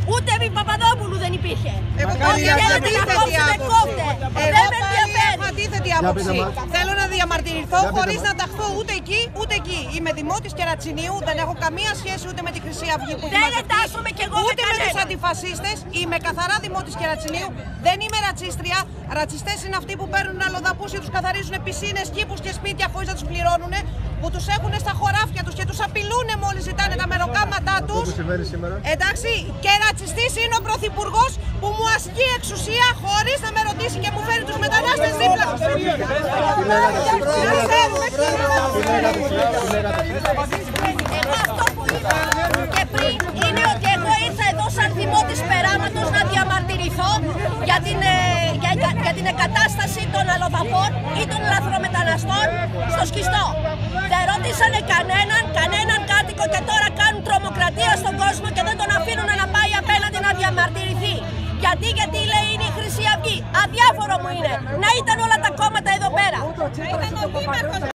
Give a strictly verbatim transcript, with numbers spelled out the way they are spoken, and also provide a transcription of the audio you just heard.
Ούτε επί Παπαδόπουλου δεν υπήρχε. Εγώ πάλι έχω θέλετε να αντίθετη κόψετε, άποψη. κόφτε. Εγώ Δεν με πάλι ενδιαφέρει. έχω αντίθετη άποψη. Θέλω να διαμαρτυρηθώ χωρίς να ταχθώ ούτε εκεί ούτε εκεί. Είμαι δημότης Κερατσινίου, δεν έχω καμία σχέση ούτε με τη Χρυσή Αυγή που Δεν έχει εντάσσομαι κι εγώ με ούτε με τους κανέναν. αντιφασίστες. Είμαι καθαρά δημότης Κερατσινίου. Δεν είμαι ρατσίστρια. Ρατσιστές είναι αυτοί που παίρνουν αλλοδαπούς και τους καθαρίζουν πισίνες, κήπους και σπίτια χωρίς να τους πληρώνουν. Που τους έχουν στα χωράφια τους και τους απειλούν μόλις ζητάνε τα μεροκάματά τους. Εντάξει, και ρατσιστής είναι ο Πρωθυπουργός που μου ασκεί εξουσία χωρίς να με ρωτήσει και μου φέρει τους μετανάστες δίπλα. Εγώ αυτό που είπα και πριν είναι ότι εγώ ήρθα εδώ σαν δημότης Περάματος να διαμαρτυρηθώ για την, ε, για, για, για την εγκατάσταση των αλλοδαπών ή των λαθρομεταναστών στο Σκιστό. Δεν ρώτησανε κανέναν, κανέναν κάτοικο και τώρα κάνουν τρομοκρατία στον κόσμο και δεν τον αφήνουν να πάει απέναντι να διαμαρτυρηθεί. Γιατί, γιατί λέει είναι η Χρυσή Αυγή. Αδιάφορο μου είναι. Να ήταν όλα τα κόμματα εδώ πέρα.